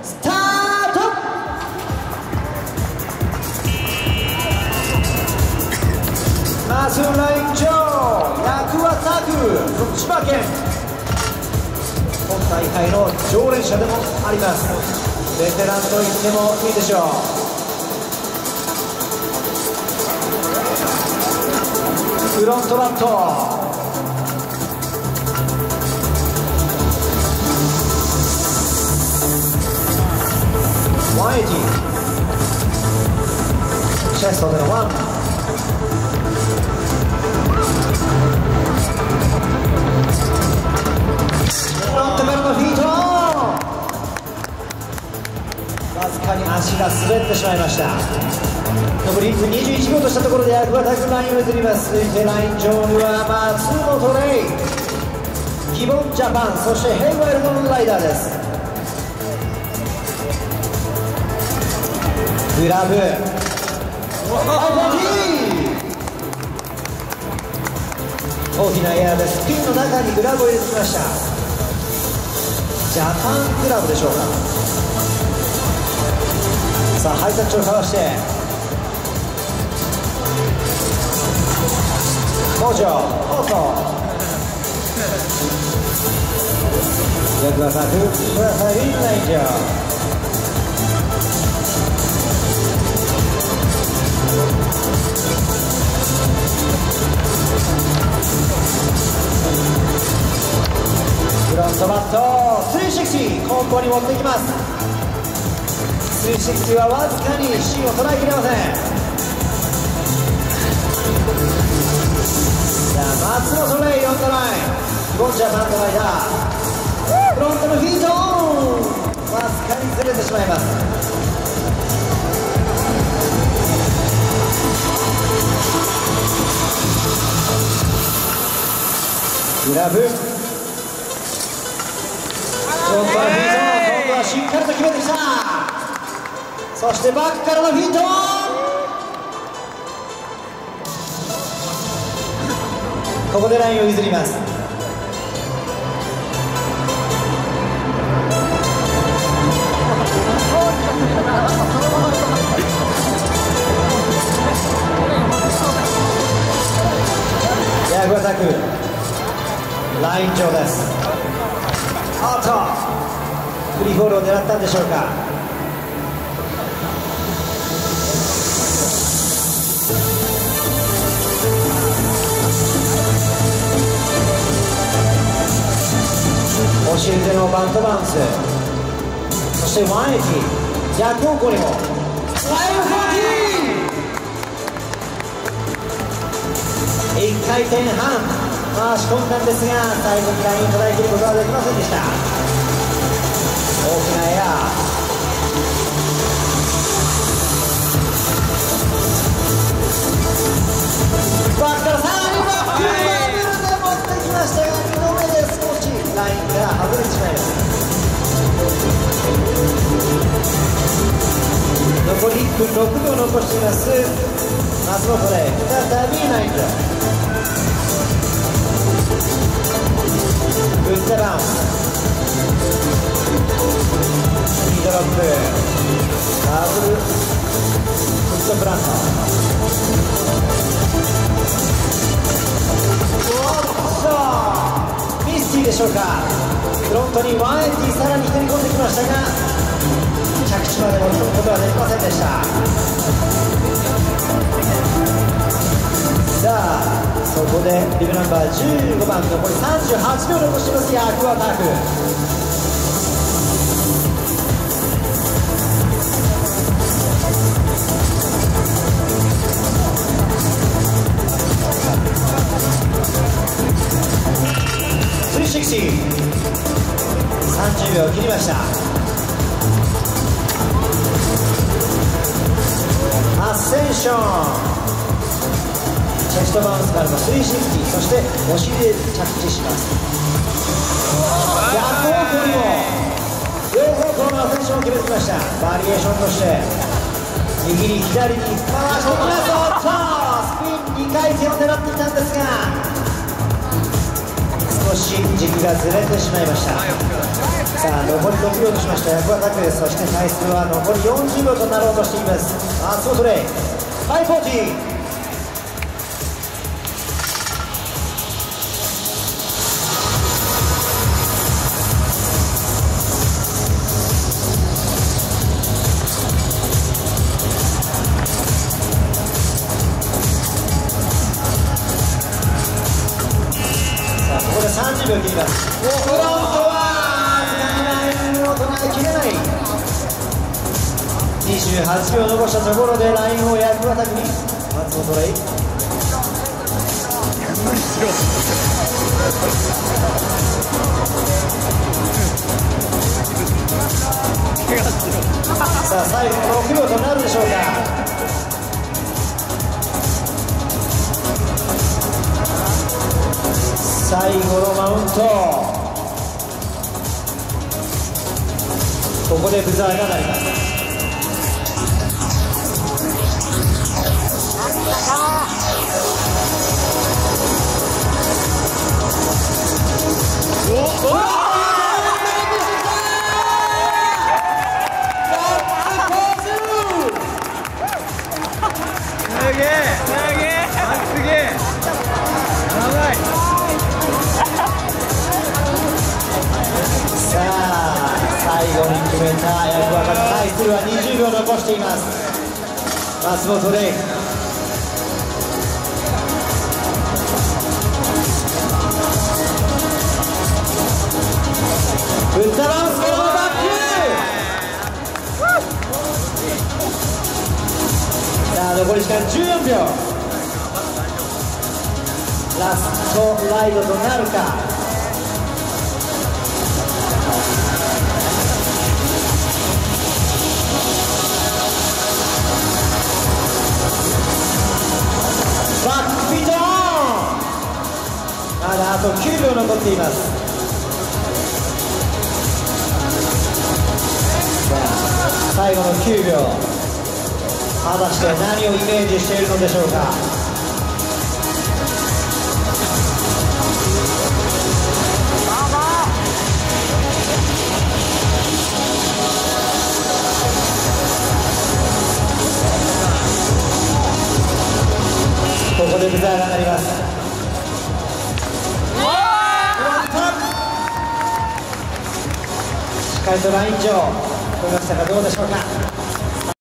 スタート。まずライン上、ヤクワタク、千葉県。今大会の常連者でもあります。ベテランと言ってもいいでしょう。フロントバット。180。チェストでの1。フロントからのフィート。わずかに足が滑ってしまいました。残り1分21秒としたところでヤクワタクラインを譲ります。続いてライン上には松本レイ、ギボンジャパン、そしてヘイワイルドのライダーです。グラブ、大きなエアでスピンの中にグラブを入れてきました。ジャパングラブでしょうか。さあハイタッチをかわしてモジョ、オート、ヤクワタク、プラサリンライン上。フロントバット360、コンボに持っていきます。360はわずかに芯を捉えきれません。さあ松本レイオンドライン、ゴンジャパンドライダー、フロントのフィートオン、わずかにずれてしまいます。グラブ、フロントのフィート、今度はしっかりと決めてきた。そしてバックからのフィート、ここでラインを譲ります。ヤクワタクライン上です。アウト、フリーボールを狙ったんでしょうか。押し腕のバントバウンス、そして180、逆方向にも540、1回転半回し込んだんですが、最後にラインを捉え切ることはできませんでした。大きなエアバックからさらにバック、ダブルで持ってきましたが、2度目で少しラインから外れてしまいます。残り1分6秒残しています。松本で再びナイトグッドバウンス、ミドロップ、ダブルフットプラント、ミスティーでしょうか。フロントに180、さらに1人込んできましたが、着地まで持ち込むことはできませんでした。さあそこでビブナンバー15番、残り38秒残しています。ヤクワタク、360、30秒切りました。アッセンション、チェストバウンスからの360、そしてお尻で着地します。逆方向にも両方向のアセンションを決めてきました。バリエーションとして右に左に回し込みます。スピン2回転を狙っていたんですが、少しし軸がずれてしまいました。さあ残り6秒としましたヤクアタックです。そして回数は残り40秒となろうとしています。松本レイ540。30秒切ります。フロントはラインを捉えきれない。28秒残したところでラインをヤクアタックに松本レイ。さあ最後の6秒となるでしょうか。最後のマウント、ここでブザーが鳴ります。最後に決めたヤクアタック、対するは20秒残しています松本レイ。打ったバウンスからのバック。さあ残り時間14秒。ラストライドとなるか。バックフィートオン。まだあと9秒残っています。さあ最後の9秒、果たして何をイメージしているのでしょうか。ここでブザーが鳴ります。しっかりとライン上越えましたがどうでしょうか。